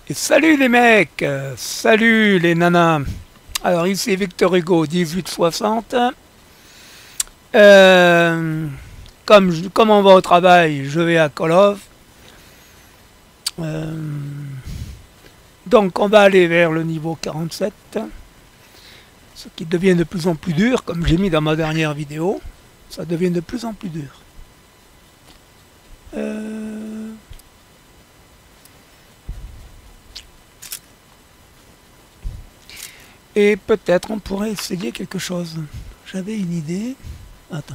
Et salut les mecs, salut les nanas. Alors ici Victor Hugo 1860. Comme on va au travail, je vais à Call of. Donc on va aller vers le niveau 47. Ce qui devient de plus en plus dur, comme j'ai mis dans ma dernière vidéo. Ça devient de plus en plus dur. Et peut-être on pourrait essayer quelque chose. J'avais une idée. Attends.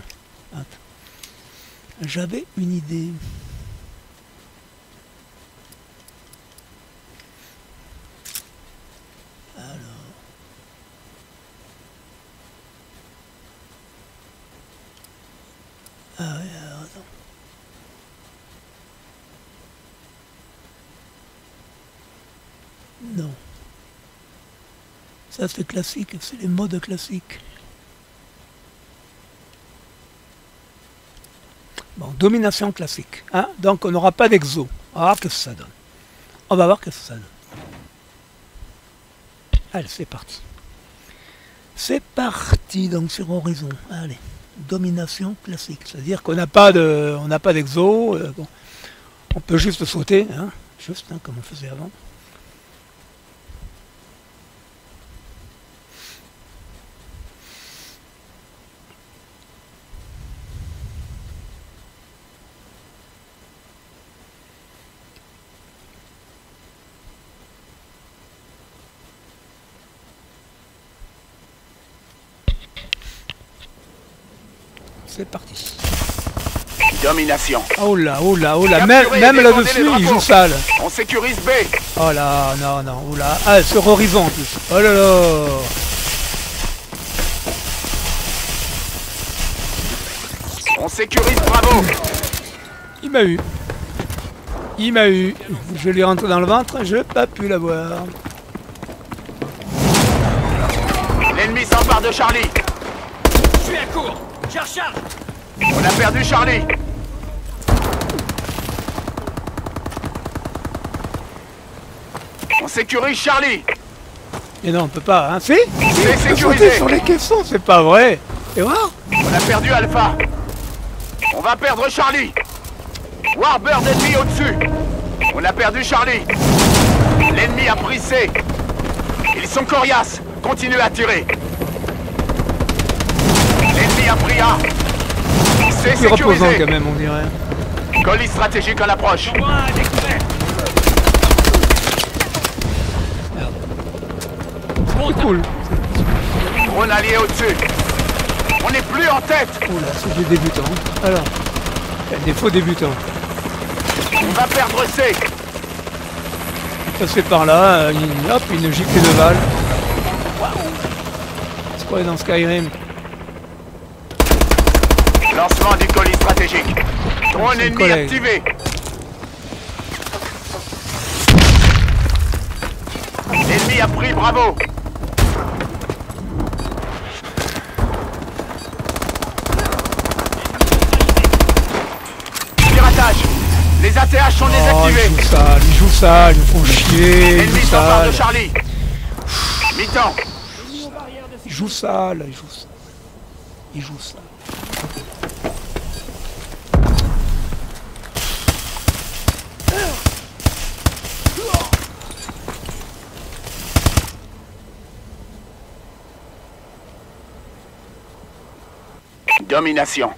J'avais une idée. Alors. Ah ouais, alors attends. Non. Ça c'est classique, c'est les modes classiques. Bon, domination classique. Hein? Donc on n'aura pas d'exo. On va voir ce que ça donne. On va voir ce que ça donne. Allez, c'est parti. C'est parti donc sur Horizon. Allez, domination classique. C'est-à-dire qu'on n'a pas d'exo. Bon. On peut juste sauter, hein? Juste comme on faisait avant. C'est parti. Domination. Oh là, même là-dessus, il joue sale. On sécurise B. Oh là, non, oh là. Ah, sur Horizon en plus. Oh là là. On sécurise Bravo. Il m'a eu. Je lui rentre dans le ventre, je n'ai pas pu l'avoir. L'ennemi s'empare de Charlie. Je suis à court. Je recharge. On a perdu Charlie. On sécurise Charlie. Et non, on peut pas, hein. Si, C'est on peut sécurisé. sauter sur les caissons, c'est pas vrai. Et voir. On a perdu Alpha. On va perdre Charlie. Warbird ennemi au-dessus. On a perdu Charlie. L'ennemi a pris C. Ils sont coriaces. Continuez à tirer. L'ennemi a pris A. C'est Plus reposant sécurisé. quand même, on dirait. Colis stratégique en approche. Moi, découvert. C'est cool. Drone allié au-dessus. On n'est plus en tête. Oula, c'est des débutants. Alors, il y a des faux débutants. On va perdre C. Passer par là, hop, une giclée de balles. C'est quoi dans Skyrim? Lancement du colis stratégique. Drone Son ennemi collègue. activé. L'ennemi a pris Bravo. Piratage. Les ATH sont Oh, désactivés. ils jouent sale, ils font chier, ils L'ennemi jouent s'empare de sale. Charlie. Mi-temps. Ils jouent sale. Domination.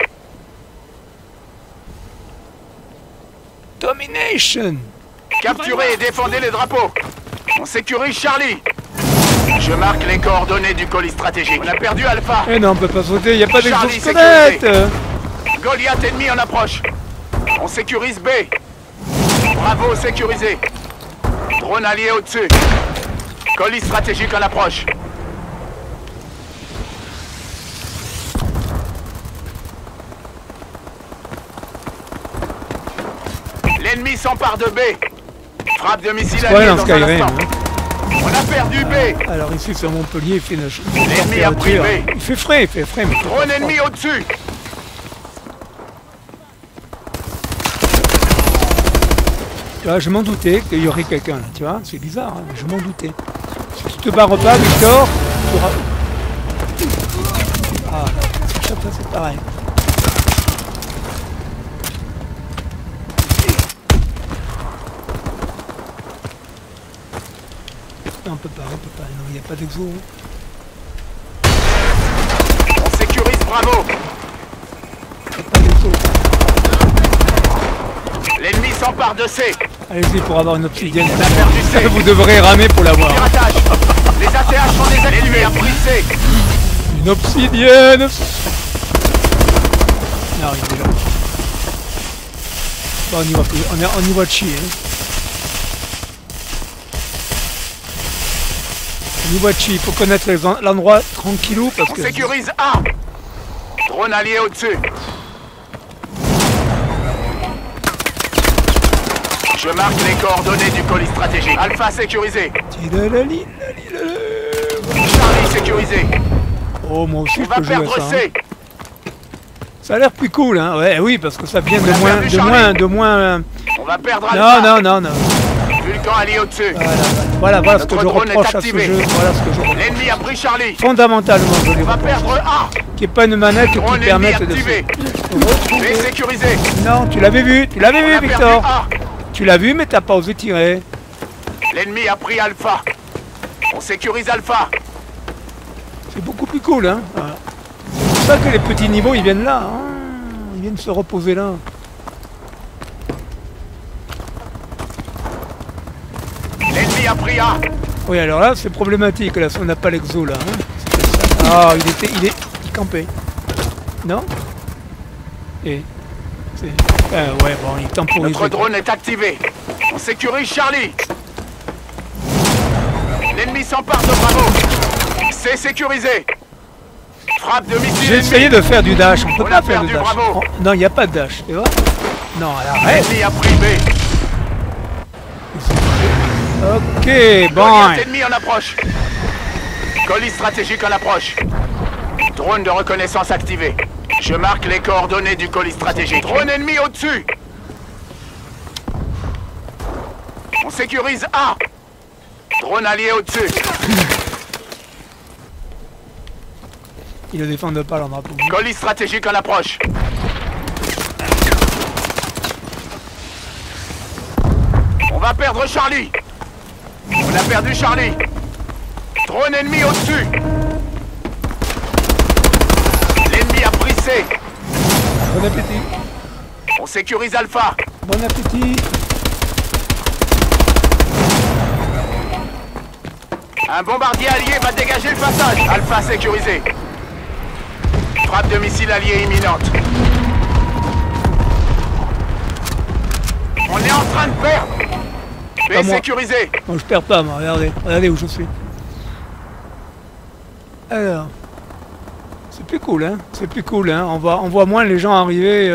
Domination. Capturez et défendez les drapeaux. On sécurise Charlie. Je marque les coordonnées du colis stratégique. On a perdu Alpha. Eh non, on peut pas sauter, il n'y a pas Charlie d'exosquelette. Goliath ennemi en approche. On sécurise B. Bravo sécurisé. Drone allié au-dessus. Colis stratégique en approche. L'ennemi s'empare de B. Frappe de missile Ouais, allié dans dans un Skyrim. instant. On a perdu B. Alors ici sur Montpellier, il fait une L'ennemi a pris température. B. Il fait frais, mais Drone ennemi au-dessus. tu vois, je m'en doutais qu'il y aurait quelqu'un là, tu vois, c'est bizarre, hein, je m'en doutais. Si tu te barres pas, Victor, tu auras... Ah, chaque fois c'est pareil. Non, on peut pas, non, il n'y a pas d'exo. On sécurise Bravo. Il n'y a pas d'exo. L'ennemi s'empare de C. Allez-y pour avoir une obsidienne. On a perdu C. Vous devrez ramer pour l'avoir. Piratage. Les ATH sont désactivés. L'ennemi a pris C. Une obsidienne. Non, il est là. Bon, on y va plus. On y va de chier. Hein. On y va de chier. Il faut connaître l'endroit tranquillou parce que... On sécurise A. Drone allié au-dessus. Je marque les coordonnées du colis stratégique. Alpha sécurisé. Charlie sécurisé. Oh, moi aussi On je va peux jouer à perdre ça. Hein. C. Ça a l'air plus cool, hein. Ouais, oui, parce que ça vient On a perdu Charlie. de moins. On va perdre Alpha. Non. Vulcan allié au-dessus. Voilà ce que Notre je drone est reproche à ce activé. jeu. Voilà ce que je reproche. L'ennemi a pris Charlie. Fondamentalement, je lui On va reproche. perdre A. Qui n'est pas une manette qui Drone permette ennemi de activé. se B retrouver. sécurisé. Non, tu l'avais vu, On a perdu Victor. A. Tu l'as vu, mais t'as pas osé tirer. L'ennemi a pris Alpha. On sécurise Alpha. C'est beaucoup plus cool, hein. Voilà. C'est pour ça que les petits niveaux, ils viennent là. Hein. Ils viennent se reposer là. L'ennemi a pris A. Oui, alors là, c'est problématique, là, si on n'a pas l'exo, là. Hein. Ah, il campait. Non? Et... ouais, bon, il temporise. Notre drone est activé. On sécurise Charlie. L'ennemi s'empare de Bravo. C'est sécurisé. Frappe de missile. J'ai essayé de faire du dash, on peut On pas a faire de perdu, dash. bravo. Non, il n'y a pas de dash, tu vois? Non, alors arrête. L'ennemi a pris B. Ok, bon. Goliath ennemi en approche. Colis stratégique en approche. Drone de reconnaissance activé. Je marque les coordonnées du colis stratégique. Drone ennemi au-dessus. On sécurise A. Drone allié au-dessus. Il ne défend pas leur drapeau. Colis stratégique en approche. On va perdre Charlie. On a perdu Charlie. Drone ennemi au-dessus. L'ennemi a pris C. Bon appétit. On sécurise Alpha. Bon appétit. Un bombardier allié va dégager le passage. Alpha sécurisé. Frappe de missile allié imminente. On est en train de perdre. Pas B moi. sécurisé. Bon, je perds pas, moi. Regardez où je suis. Alors, c'est plus cool, hein. C'est plus cool, hein. On voit moins les gens arriver.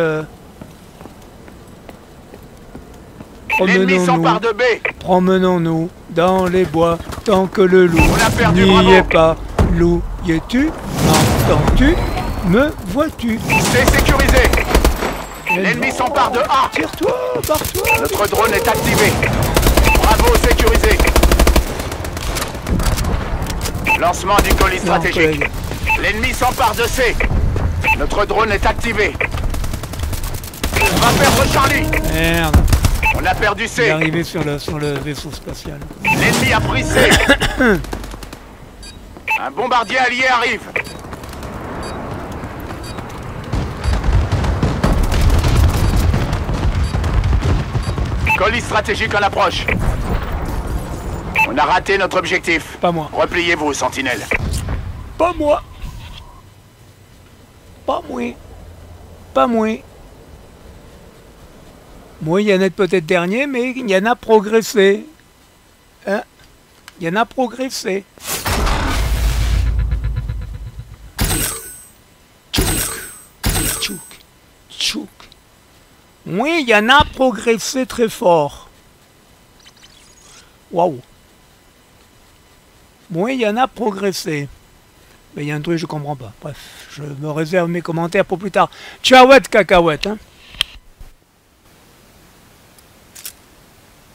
L'ennemi s'empare de B. Promenons-nous dans les bois tant que le loup On a perdu, n'y bravo. est pas. Loup, y es-tu? M'entends-tu? Me vois-tu? C'est sécurisé. L'ennemi s'empare de A. Tire-toi, barre-toi. Notre drone est activé. Bravo sécurisé. Lancement du colis stratégique. collègue. L'ennemi s'empare de C. Notre drone est activé. On va perdre Charlie. Merde, On a perdu il est C. arrivé sur le vaisseau spatial. L'ennemi a pris C. Un bombardier allié arrive. Colis stratégique en approche. On a raté notre objectif. Pas moi. Repliez-vous, sentinelle. Pas moi. Pas moi. Pas moi. Moi, il y en a peut-être dernier, mais il y en a progressé. Hein? Il y en a progressé. Tchouk. Tchouk. Oui, il y en a progressé très fort. Waouh. Oui, il y en a progressé. Mais il y a un truc que je comprends pas. Bref, je me réserve mes commentaires pour plus tard. Ciao, cacahuète, hein.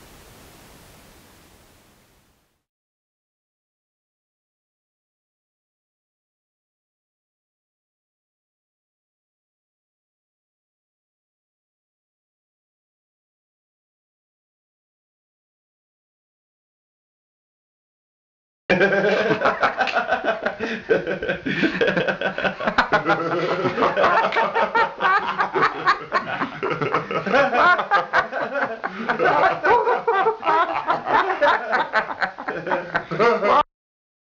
Ha